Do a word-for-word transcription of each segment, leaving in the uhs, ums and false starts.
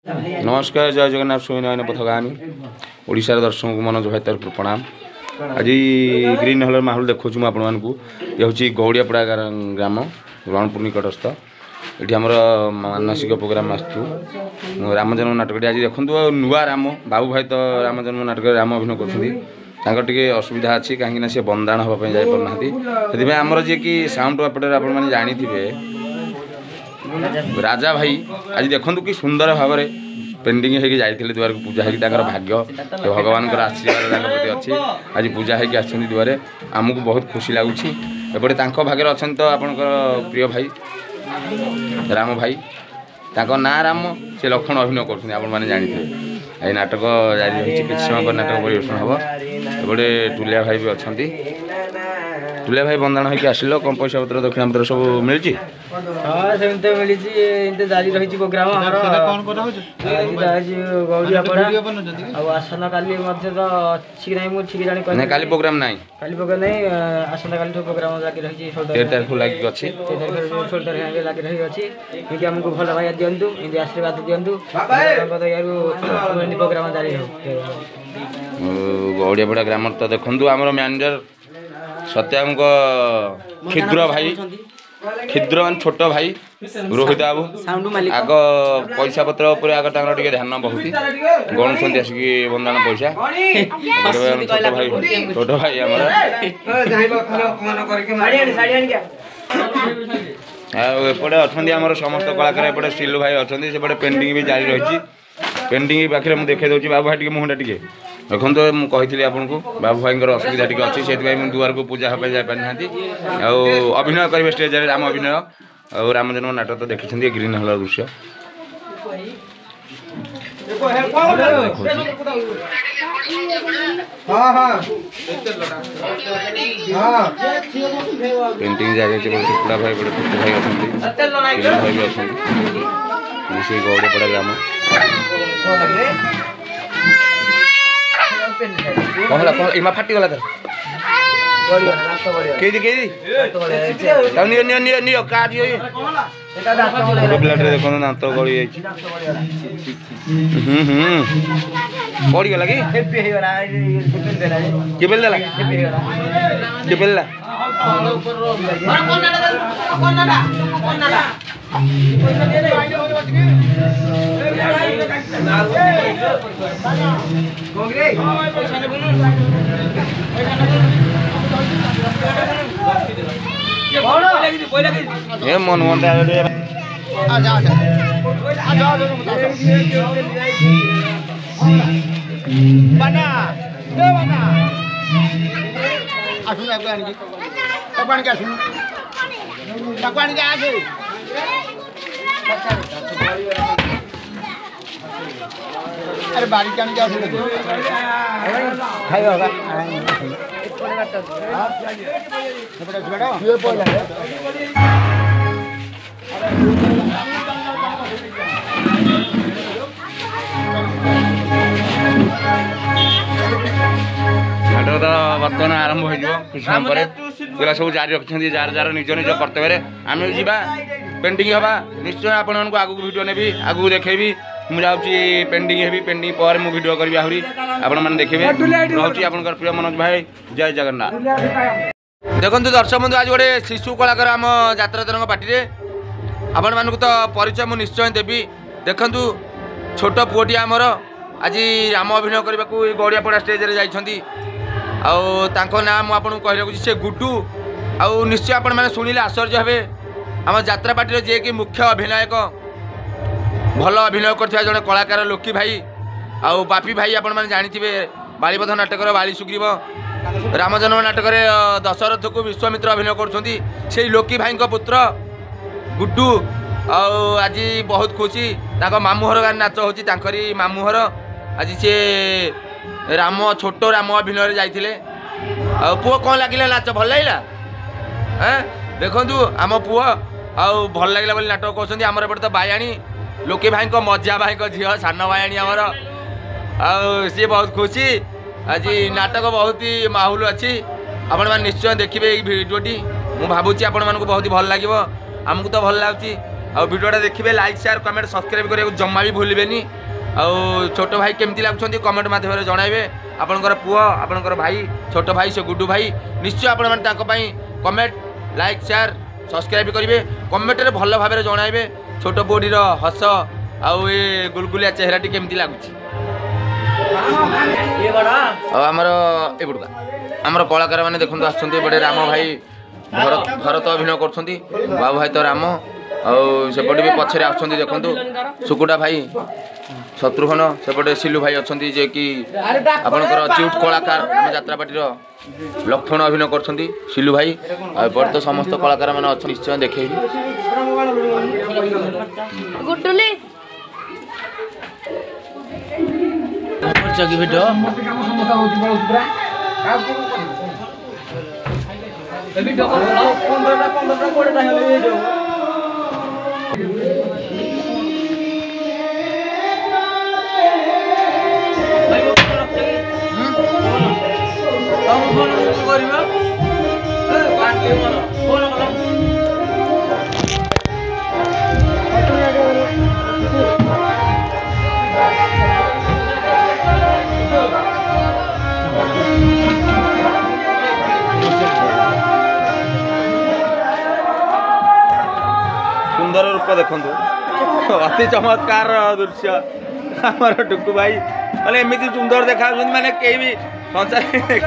नमस्कार जय जगन्नाथ सुई नयन पथगामी ओडिशार दर्शक को मनोज भाई तरफ प्रणाम। आज ग्रीन हलर माहौल देखा मुझे ये हूँ गौड़ियापड़ा ग्राम रणपुर निकटस्थ ये आमर मानसिक प्रोग्राम आसु राम जन्म नाटक आज देखो नुआ राम बाबू भाई तो राम जन्म नाटक राम अभिनय कर असुविधा अच्छी कहीं सी बंदाण हाँपाई जापार से आमर जी कि साउंड एपटे आप जानी राजा भाई आज देखु कि सुंदर भाव में पेंडिंग होगी जाते द्वार को पूजा होगी भाग्य भगवान आशीर्वाद प्रति अच्छी आज पूजा होगी आसछन्ति द्वारे आमको बहुत खुशी लगुच एपटे भाग्य अच्छा तो आपण प्रिय भाई राम भाई ना राम से लक्षण अभिनय कर जानी ये नाटक जारी रही कि समय नाटक परिवेशन हम एपटे टुलिया भाई भी अच्छा टुलिया भाई बंदाण होगी आसिल कम पैसा पत्र दक्षिणा पत्र सब मिली हाँ सेमती मिली जारी रही प्रोग्राम गौड़ियापड़ा आसना काली अच्छी ना मुझे ठीक जानी काली प्रोग्राम ना काली प्रोग्राम नहीं आसना काली प्रोग्राम लगी रही तेरह तारीख लगी अच्छी षोल तारीख लगी रही अच्छी आमको भल भाई दिंतु एमती आशीर्वाद दिंतु प्रोग्राम जारी गौड़ियापड़ा ग्राम तो देखु आम मैनेजर सत्याम क्षुद्र भाई क्षुद्र मान छोट भाई रोहित बाबू आग पैसा पत्र उपर आग टे ध्यान बहुत गणुंट आसिक बंदाण पैसा छोट भाई छोट भाई एपटे अच्छा आम समस्त कलाकार एपटे सिलू भाई अच्छा से पेंटिंग भी जारी रही पेंटिंग पाखे मुझे देखा दूसरी बाबू भाई टे मुहटा टे देखो तो मुझे आपको बाबू भाई असुविधा टी अच्छी से दुआर को पूजा हाँ जापार ना अभिनय करेंगे स्टेज राम अभिनय और राम जन्म नाटक तो देखी ग्रीन हलर दृश्य पेंटिंग जारी कुड़ा भाई बड़े पुट भाई अच्छा भाई भी अच्छा गौड़ियापड़ा ग्राम कहला कहला इमा फाटी गला तर केदी केदी ताऊ नियो नियो नियो नियो का दियो ये एटा ब्लड रे देखो दांत गली जाई हम्म हम्म पड़ी गला की हेपी हे गला के बेल देला हेपी हे गला के बेलला कोनडा कोनडा ये मन मन बना बना आसुन पानी के आसुन पानी के आसे अरे बारी क्या क्या खाई होगा नाटक तो बर्तमान आरंभ हो सब जारी रखिंट जार जार निज निज कर्तव्य आम जा पेंटिंग हवा निश्चय आपण आगू वीडियो नेबी आगू देखेबी मुझे जाऊँगी पेंडिंग हेबी पेंडिंग पर मुझे वीडियो करी आहरी आपण मैंने देखिए रोचे आप प्रिय मनोज भाई जय जगन्नाथ। देखो दर्शक बंधु आज गोटे शिशु कलाकार आम यात्रा तरंग पार्टी आपण मानक तो परिचय मुझे निश्चय देवी देखु छोट पुओटी आमर आज राम अभिनय करने को गौड़ियापड़ा स्टेज रे जाइछंती आउ ना मुझे कहला से गुड्डू आउ निश्चय आपण मैंने शुणिले आश्चर्य हे आम यात्रा पार्टी जे कि मुख्य अभिनायक भल अभिनय कर जड़े कलाकार लोकी भाई आउ बापी भाई आपण मैंने जानी बालीपथ नाटक बाली सुग्रीव राम जन्म नाटक दशरथ को विश्वामित्र अभिनय कर लोकी भाई पुत्र गुड्डू आज बहुत खुशी मामुहर गान नाच हो मामुहर आज सी राम छोट राम अभिनय जाइए पुओ कौन लगे नाच भल लगे देखु आम पुओ आउ भल लगे बोली नाटक कहते आमर एपटे तो बायाणी लोके भाई मजा भाई झील सान बायाणी आमर सी बहुत खुशी आज नाटक बहुत ही माहौल अच्छी आपण मैंने निश्चय देखिए ये भिडियोटी मुझे भावुँ आपण मानक बहुत भल लगे आमको तो भल लगुच आउ वीडियोटा देखिए लाइक शेयर कमेंट सब्सक्राइब करने जमा भी भूलिबेनी आउ छोट भाई केमती लगुंट कमेंट मध्यम जनइबे आपणकर पुओ आपणकर भाई छोट भाई से गुड्डू भाई निश्चय आपण मैंने कमेंट लाइक शेयर सब्सक्राइब करेंगे कमेंट में भल भाव जनइबे छोट बोडीर हस आउ ए गुलगुलिया चेहराटी केमती लगुच आमर एपटका आमर कलाकार मैंने देखते आसपटे राम भाई भरत भरत अभिनय कर बाबू भाई तो राम आउपटे भी पछे आसुँच देखु सुकुटा भाई शत्रुघ्न सेपटे सिलू भाई अच्छा जे कि आपणकर चिउट कलाकार आम जात्रापाटीर लक्षण अभिनय कर सिलू भाई आपर तो समस्त कलाकार मैंने अच्छा निश्चय देखे भिडियो सुंदर रूप देखु अति चमत्कार दृश्य आमर टुकु भाई मैंने एमती सुंदर देखा मैंने कहीं भी संसार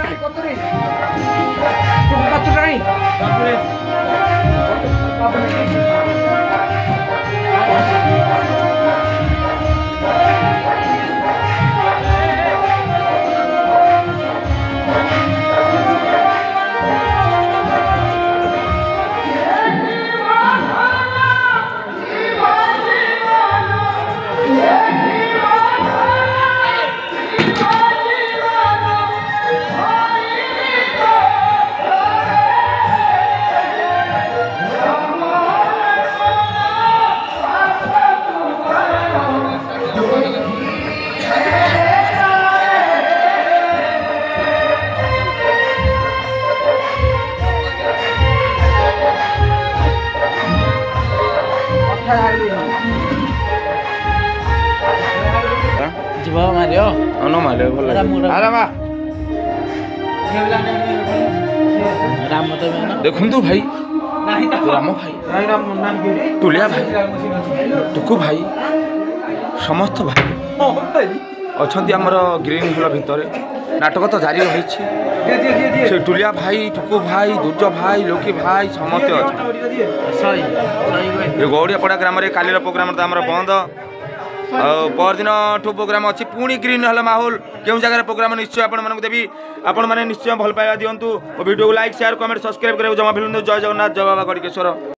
मारियो न मारियो भल देखु भाई राम भाई टुलिया भाई टुकु भाई समस्त भाई अच्छा आमर ग्रीन हॉल भितर नाटक तो जारी रही से टुलिया भाई टुकु भाई दुर्ज भाई लोकी भाई समस्त अच्छा गौड़ियापड़ा ग्राम काली प्रोग्राम तो आम बंद परदिन ठू प्रोग्राम अच्छी पुणी ग्रीन हल माहौल क्यों जगह प्रोग्राम निश्चय आपण मानक देवी आपण मैंने निश्चय भल पाइबा दिंतु वीडियो को लाइक शेयर कमेंट सब्सक्राइब करें जमा भूलु जय जगन्नाथ जय बाबा गणेश्वर।